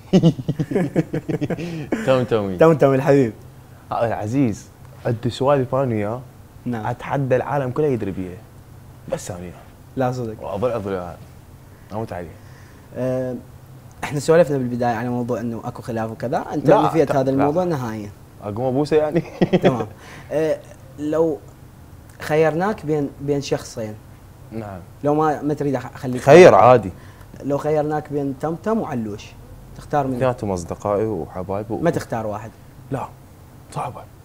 تمتم الحبيب العزيز عندي سوالف انا وياه نعم اتحدى العالم كله يدري بيها، بس انا وياه لا صدق. واظل اظل اموت عليه. احنا سولفنا بالبدايه على موضوع انه اكو خلاف وكذا، انت لا، نفيت هذا الموضوع لا. نهائيا. اقوم ابوسه يعني. تمام. لو خيرناك بين شخصين، نعم. لو ما تريد اخليك خير عادي. لو خيرناك بين تمتم وعلوش تختار من؟ اثنيناتهم اصدقائي وحبايبي ما تختار واحد؟ لا صعبه.